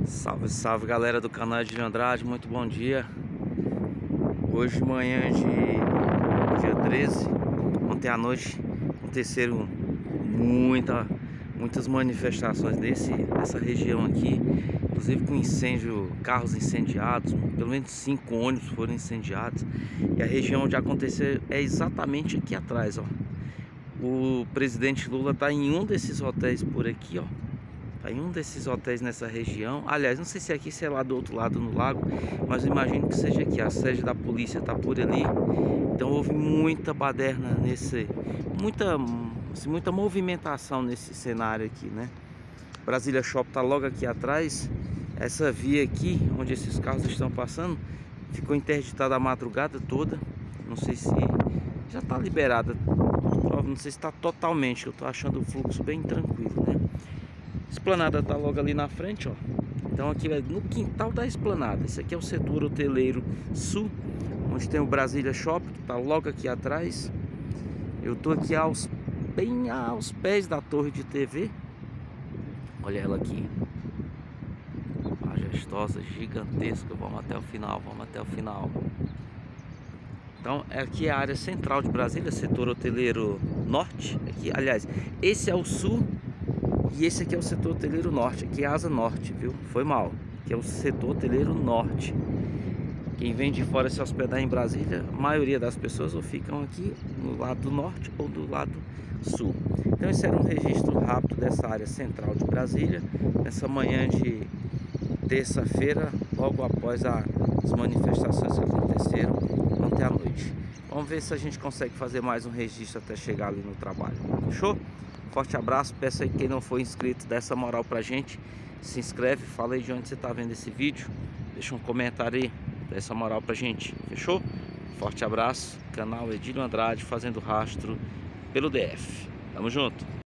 Salve, salve galera do canal Edílio Andrade, muito bom dia. Hoje manhã de dia 13, ontem à noite aconteceram muitas manifestações nessa região aqui, inclusive com incêndio, carros incendiados, pelo menos 5 ônibus foram incendiados. E a região onde aconteceu é exatamente aqui atrás, ó. O presidente Lula está em um desses hotéis por aqui, ó. Tá em um desses hotéis nessa região. Aliás, não sei se é aqui, se é lá do outro lado no lago, mas eu imagino que seja aqui. A sede da polícia tá por ali. Então houve muita baderna muita movimentação nesse cenário aqui, né? Brasília Shopping tá logo aqui atrás. Essa via aqui, onde esses carros estão passando, ficou interditada a madrugada toda. Não sei se já tá liberada. Não sei se está totalmente. Eu tô achando o fluxo bem tranquilo, né? Esplanada tá logo ali na frente, ó. Então aqui é no quintal da esplanada. Esse aqui é o setor hoteleiro sul, onde tem o Brasília Shopping, que tá logo aqui atrás. Eu tô aqui bem aos pés da torre de TV. Olha ela aqui, majestosa, gigantesca. Vamos até o final, vamos até o final. Então aqui é a área central de Brasília, setor hoteleiro norte. Aqui, aliás, esse é o sul. E esse aqui é o setor hoteleiro norte, aqui é a asa norte, viu? Foi mal, que é o setor hoteleiro norte. Quem vem de fora se hospedar em Brasília, a maioria das pessoas ou ficam aqui no lado do norte ou do lado sul. Então esse era um registro rápido dessa área central de Brasília, nessa manhã de terça-feira, logo após as manifestações que aconteceram ontem à noite. Vamos ver se a gente consegue fazer mais um registro até chegar ali no trabalho. Fechou? Forte abraço, peço aí quem não for inscrito, dá essa moral pra gente, se inscreve, fala aí de onde você tá vendo esse vídeo, deixa um comentário aí, dá essa moral pra gente, fechou? Forte abraço, canal Edílio Andrade fazendo rastro pelo DF, tamo junto!